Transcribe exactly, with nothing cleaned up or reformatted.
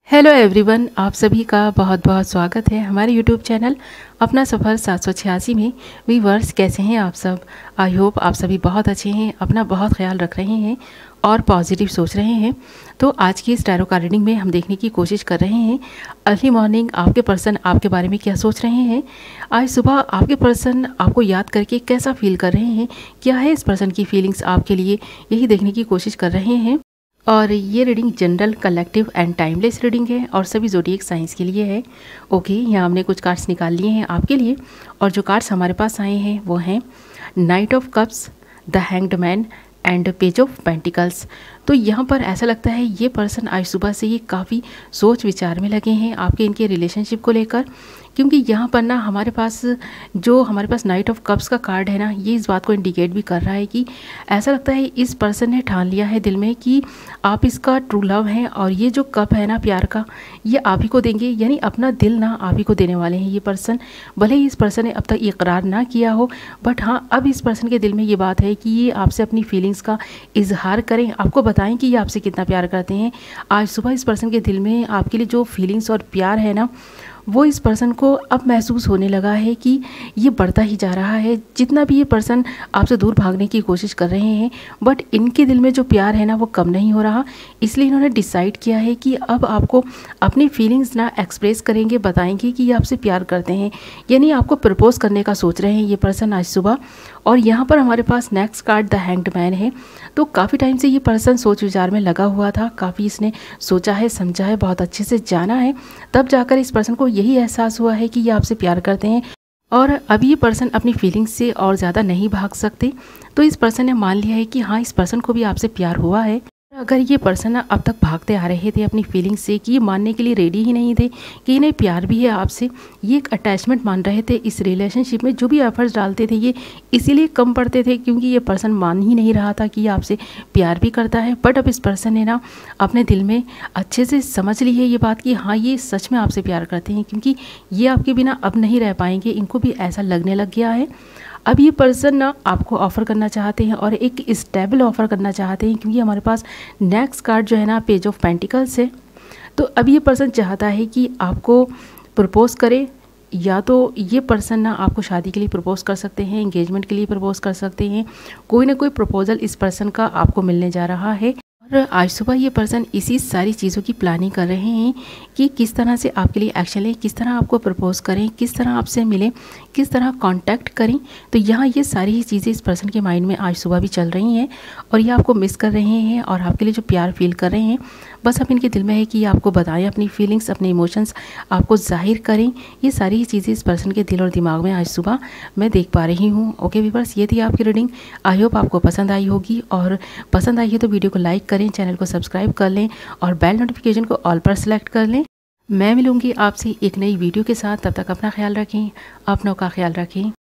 Hello everyone, आप सभी का बहुत बहुत स्वागत है हमारे यूट्यूब चैनल अपना सफ़र सात सौ छियासी में। व्यूअर्स, कैसे हैं आप सब? आई होप आप सभी बहुत अच्छे हैं, अपना बहुत ख्याल रख रहे हैं और पॉजिटिव सोच रहे हैं। तो आज की इस टैरो कार्ड रीडिंग में हम देखने की कोशिश कर रहे हैं अर्ली मॉर्निंग आपके पर्सन आपके बारे में क्या सोच रहे हैं। आज सुबह आपके पर्सन आपको याद करके कैसा फील कर रहे हैं, क्या है इस पर्सन की फीलिंग्स आपके लिए, यही देखने की कोशिश कर रहे हैं। और ये reading general, collective and timeless reading है और सभी ज़ोडिएक साइंस के लिए है। ओके, यहाँ हमने कुछ कार्ड्स निकाल लिए हैं आपके लिए और जो कार्ड्स हमारे पास आए हैं वो हैं knight of cups, the hanged man and page of pentacles. तो यहाँ पर ऐसा लगता है ये पर्सन आज सुबह से ही काफ़ी सोच विचार में लगे हैं आपके इनके रिलेशनशिप को लेकर, क्योंकि यहाँ पर ना हमारे पास जो हमारे पास नाइट ऑफ कप्स का कार्ड है ना, ये इस बात को इंडिकेट भी कर रहा है कि ऐसा लगता है इस पर्सन ने ठान लिया है दिल में कि आप इसका ट्रू लव हैं और ये जो कप है ना प्यार का, ये आप ही को देंगे, यानी अपना दिल ना आप ही को देने वाले हैं ये पर्सन। भले ही इस पर्सन ने अब तक इकरार ना किया हो, बट हाँ अब इस पर्सन के दिल में ये बात है कि ये आपसे अपनी फीलिंग्स का इजहार करें, आपको बताएं कि ये आपसे कितना प्यार करते हैं। आज सुबह इस पर्सन के दिल में आपके लिए जो फीलिंग्स और प्यार है ना, वो इस पर्सन को अब महसूस होने लगा है कि ये बढ़ता ही जा रहा है। जितना भी ये पर्सन आपसे दूर भागने की कोशिश कर रहे हैं, बट इनके दिल में जो प्यार है ना वो कम नहीं हो रहा। इसलिए इन्होंने डिसाइड किया है कि अब आपको अपनी फीलिंग्स ना एक्सप्रेस करेंगे, बताएंगे कि ये आपसे प्यार करते हैं, यानी आपको प्रपोज करने का सोच रहे हैं ये पर्सन आज सुबह। और यहाँ पर हमारे पास next card the hanged man है। तो काफ़ी टाइम से ये पर्सन सोच विचार में लगा हुआ था, काफ़ी इसने सोचा है, समझा है, बहुत अच्छे से जाना है, तब जाकर इस पर्सन को यही एहसास हुआ है कि ये आपसे प्यार करते हैं और अभी ये पर्सन अपनी फीलिंग्स से और ज़्यादा नहीं भाग सकते। तो इस पर्सन ने मान लिया है कि हाँ इस पर्सन को भी आपसे प्यार हुआ है। अगर ये पर्सन अब तक भागते आ रहे थे अपनी फीलिंग्स से कि ये मानने के लिए रेडी ही नहीं थे कि इन्हें प्यार भी है आपसे, ये एक अटैचमेंट मान रहे थे इस रिलेशनशिप में, जो भी एफर्ट्स डालते थे ये इसीलिए कम पड़ते थे क्योंकि ये पर्सन मान ही नहीं रहा था कि ये आपसे प्यार भी करता है। बट अब इस पर्सन ने ना अपने दिल में अच्छे से समझ ली है ये बात कि हाँ ये सच में आपसे प्यार करते हैं, क्योंकि ये आपके बिना अब नहीं रह पाएंगे, इनको भी ऐसा लगने लग गया है। अब ये पर्सन ना आपको ऑफ़र करना चाहते हैं और एक स्टेबल ऑफ़र करना चाहते हैं, क्योंकि हमारे पास नेक्स्ट कार्ड जो है ना पेज ऑफ पेंटिकल्स है। तो अब ये पर्सन चाहता है कि आपको प्रपोज करे, या तो ये पर्सन ना आपको शादी के लिए प्रपोज कर सकते हैं, एंगेजमेंट के लिए प्रपोज कर सकते हैं, कोई ना कोई प्रपोजल इस पर्सन का आपको मिलने जा रहा है। और आज सुबह ये पर्सन इसी सारी चीज़ों की प्लानिंग कर रहे हैं कि किस तरह से आपके लिए एक्शन लें, किस तरह आपको प्रपोज करें, किस तरह आपसे मिलें, किस तरह कांटेक्ट करें। तो यहाँ ये सारी ही चीज़ें इस पर्सन के माइंड में आज सुबह भी चल रही हैं और ये आपको मिस कर रहे हैं और आपके लिए जो प्यार फील कर रहे हैं, बस अब इनके दिल में है कि ये आपको बताएं, अपनी फीलिंग्स, अपने इमोशंस आपको जाहिर करें। ये सारी ही चीज़ें इस पर्सन के दिल और दिमाग में आज सुबह मैं देख पा रही हूँ। ओके व्यूअर्स, ये थी आपकी रीडिंग। आई होप आपको पसंद आई होगी और पसंद आई है तो वीडियो को लाइक करें, चैनल को सब्सक्राइब कर लें और बेल नोटिफिकेशन को ऑल पर सेलेक्ट कर लें। मैं मिलूंगी आपसे एक नई वीडियो के साथ, तब तक अपना ख्याल रखें, अपनों का ख्याल रखें।